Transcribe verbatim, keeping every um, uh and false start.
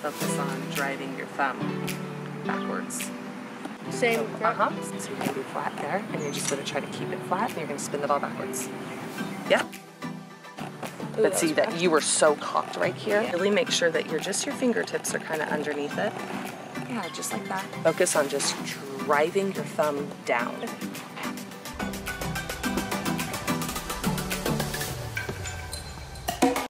focus on driving your thumb backwards. Same. So, uh-huh. So you're going to be flat there, and you're just going to try to keep it flat, and you're going to spin the ball backwards. Yeah? Ooh, but see that fun. you were so cocked right here. Yeah. Really make sure that you're just your fingertips are kind of underneath it. Yeah, just like that. Focus on just driving your thumb down.